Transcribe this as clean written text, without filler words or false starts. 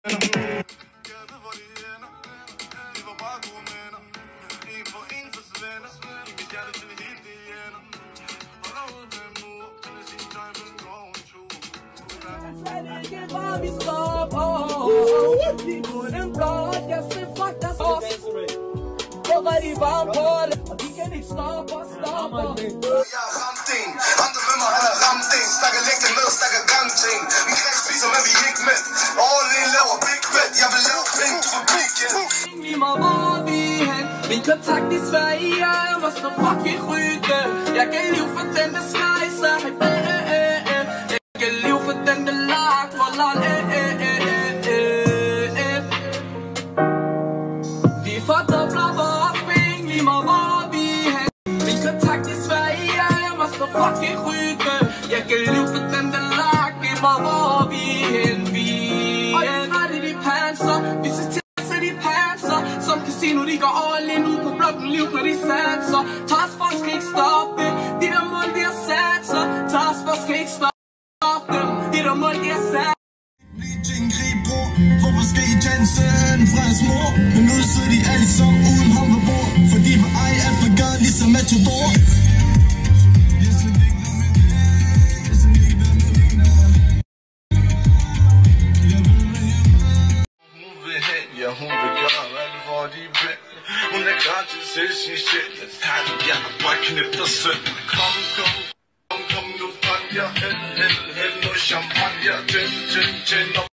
De varme på det, og de kan ikke stoppe os. Jeg har ramt en. Andre med mig, han har ramt en. Snakker lægge med, snakker gangting. Min kreds spiser, men vi er ikke med. All in laver big bet. Jeg vil lave penge, du vil blive kendt. Lige mig, hvor vi hen. Min kontakt i Sverige, jeg må stå fucking rytte. Jeg kan leve for den, der skejser. Jeg kan leve for den, der lag. Vi fordobler vores penge, lige meget hvor vi hen. Min kontakt i Sverige, jeg må stå fucking rytte. Jeg kan leve for den, der lag. Lige meget hvor vi hen. Og de trætte de panser, vi ser til at sætte de panser. Som casino, de går all in ud på blokken, liv når de satser. Taskforce skal ikke stoppe det, de der mål, de har sat sig. Taskforce skal ikke stoppe dem, de der mål, de har sat. Hvorfor skal I danse fra jeres mor? Men nu sidder de alle sammen uden håndbord. For de vil eje alt for gade, ligesom Matador. Hun vil hen, ja hun vil gøre alt hvor de vil. Hun er klar til at sætte sin sjæl. Jeg har bare knæbt dig selv. Kom nu, fuck jer. Hæld noget champagne. Tænd